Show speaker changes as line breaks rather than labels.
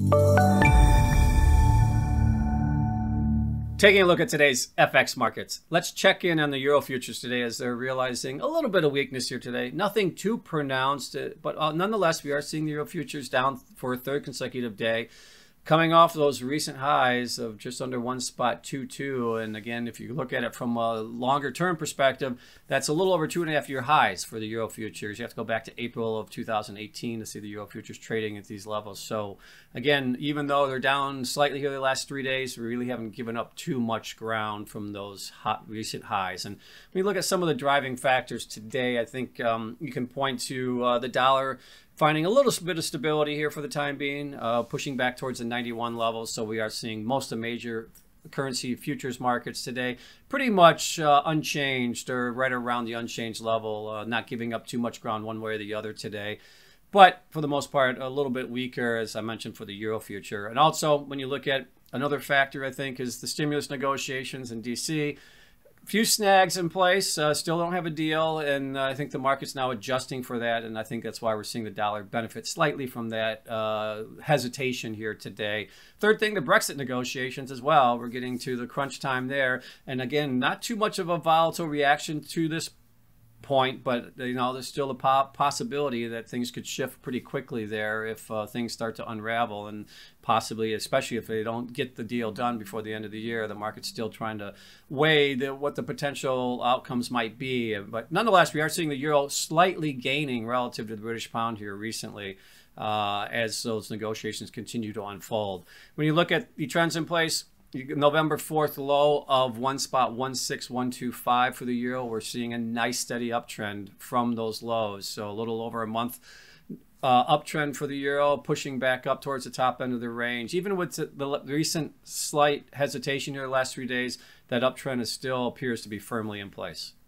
Taking a look at today's FX markets, let's check in on the Euro futures today as they're realizing a little bit of weakness here today. Nothing too pronounced, but nonetheless, we are seeing the Euro futures down for a third consecutive day, coming off those recent highs of just under 1.22. And again, if you look at it from a longer term perspective, that's a little over 2.5-year highs for the Euro futures. You have to go back to April of 2018 to see the Euro futures trading at these levels. So again, even though they're down slightly here the last 3 days, we really haven't given up too much ground from those recent highs. And when you look at some of the driving factors today, I think you can point to the dollar finding a little bit of stability here for the time being, pushing back towards the 91 levels. So we are seeing most of the major currency futures markets today pretty much unchanged or right around the unchanged level, not giving up too much ground one way or the other today. But for the most part, a little bit weaker, as I mentioned, for the Euro future. And also, when you look at another factor, I think, is the stimulus negotiations in DC. Few snags in place, still don't have a deal, and I think the market's now adjusting for that, and I think that's why we're seeing the dollar benefit slightly from that hesitation here today. Third thing, the Brexit negotiations as well. We're getting to the crunch time there, and again, not too much of a volatile reaction to this point, but you know, there's still a possibility that things could shift pretty quickly there if things start to unravel, and possibly, especially if they don't get the deal done before the end of the year. The market's still trying to weigh what the potential outcomes might be. But nonetheless, we are seeing the euro slightly gaining relative to the British pound here recently as those negotiations continue to unfold. When you look at the trends in place, November 4th low of 1.16125 for the euro. We're seeing a nice steady uptrend from those lows. So a little over a month uptrend for the euro, pushing back up towards the top end of the range. Even with the recent slight hesitation here the last 3 days, that uptrend still appears to be firmly in place.